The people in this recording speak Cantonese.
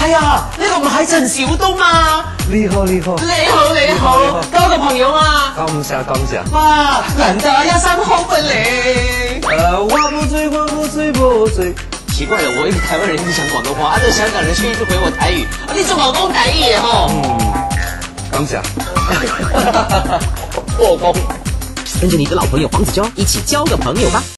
係啊，呢個唔係陳小東嘛？ 你好， 交個朋友啊！ 感謝。 哇，難得一身好本領。 我不醉。 奇怪了，我一个台湾人一直讲广东话，这个香港人却一直回我台语，你仲講講台語吼？ 感謝。 破功。 跟着你的老朋友黄子佼一起交个朋友吧。